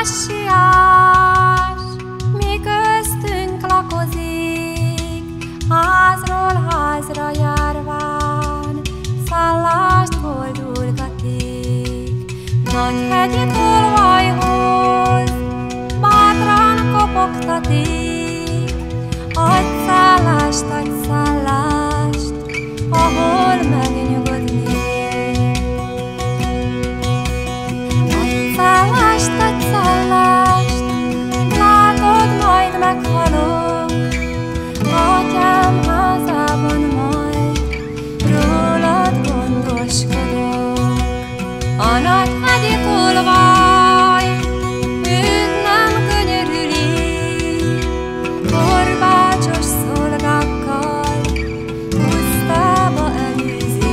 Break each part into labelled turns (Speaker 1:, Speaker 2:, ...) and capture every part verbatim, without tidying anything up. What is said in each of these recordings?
Speaker 1: messiás, mi köztünk lakozik, házról házra járván, szállást boldulgatik. Nagy hegyi tolvajhoz bátran kopogtatik, adj szállást, adj szállást, ahol megnyugodni. Adj szállást, adj szállást, látod, majd meghalok, atyám házában majd rólad gondoskodok. A nagy hegyi tolvaj őt nem könyörüli, korbácsos szolgákkal pusztába elűzi.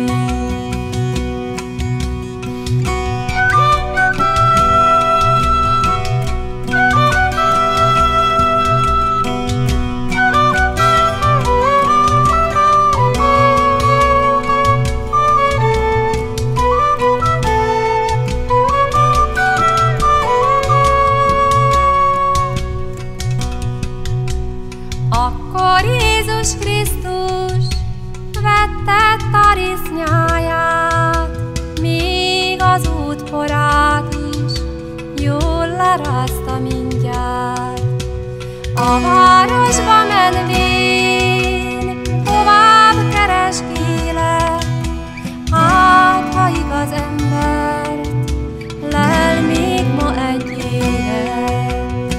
Speaker 1: Akkor Jézus Krisztus vette tarisznyáját, míg az útporát is jól lerázta mindjárt. A városba menvén tovább keresgélek, hát ha igaz embert lel még ma egy élet.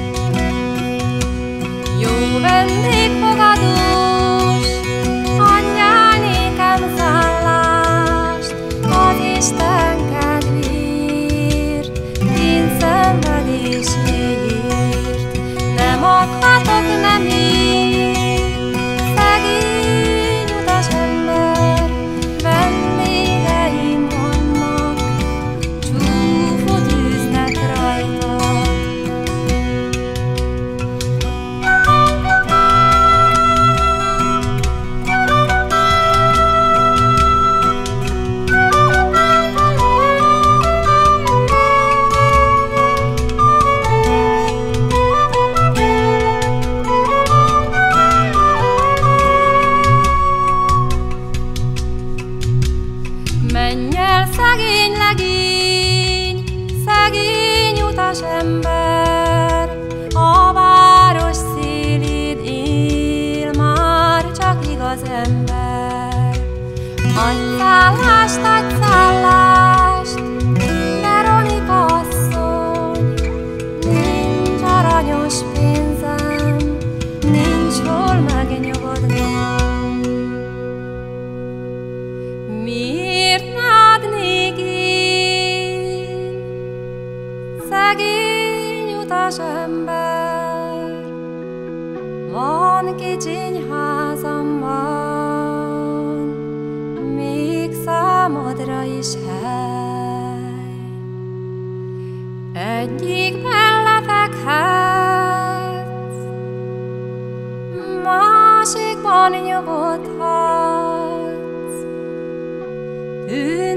Speaker 1: Jó vendégfogadós, adjál nékem szállást, az Isten kedvéért, én szenvedéséért. Nem adhatok nemét, szegény utasember, vendégeim vannak, csúfot űznek rajta. Menj el, szegény legény, szegény utasember, a város szélén él már csak igaz ember. Adj szállást, adj szállást, Veronika asszony, nincs aranyos pénzem, nincs hol megnyugodnom. Miért ne adnék én, szegény utasember? Van kicsiny házamban, még számodra is hely. Egyikben lefekhetsz, másikban nyugodhatsz. Ő